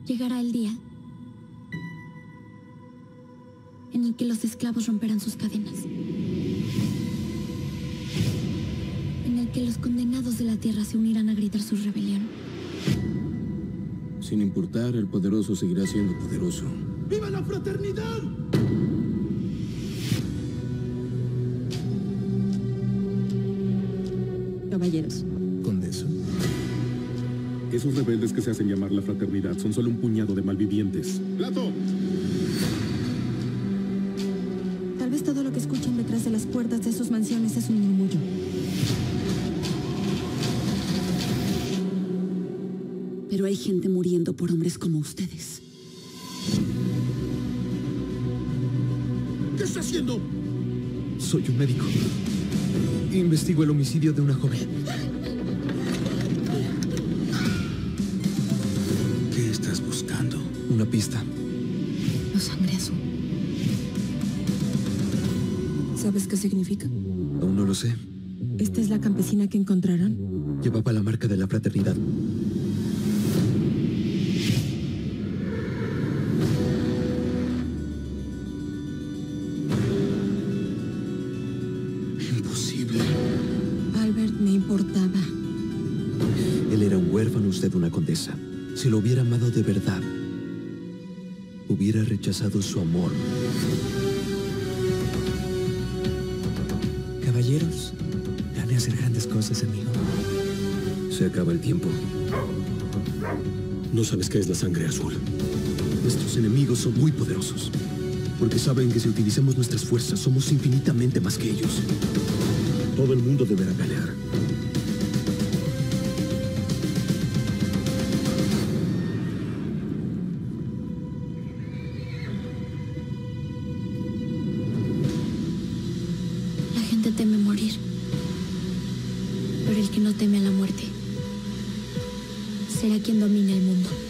Llegará el día en el que los esclavos romperán sus cadenas, en el que los condenados de la tierra se unirán a gritar su rebelión. Sin importar, el poderoso seguirá siendo poderoso. ¡Viva la fraternidad! Caballeros. ¿Condesa? Esos rebeldes que se hacen llamar la fraternidad son solo un puñado de malvivientes. ¡Plato! Tal vez todo lo que escuchan detrás de las puertas de sus mansiones es un murmullo. Pero hay gente muriendo por hombres como ustedes. ¿Qué está haciendo? Soy un médico. Investigo el homicidio de una joven. ¿Qué estás buscando? Una pista. La sangre azul. ¿Sabes qué significa? Aún no lo sé. ¿Esta es la campesina que encontraron? Llevaba la marca de la fraternidad. Imposible. Albert me importaba. Él era un huérfano, usted una condesa. Si lo hubiera amado de verdad, hubiera rechazado su amor. Caballeros, gane hacer grandes cosas, amigo. Se acaba el tiempo. No sabes qué es la sangre azul. Nuestros enemigos son muy poderosos, porque saben que si utilizamos nuestras fuerzas somos infinitamente más que ellos. Todo el mundo deberá pelear. La gente teme morir, pero el que no teme a la muerte será quien domine el mundo.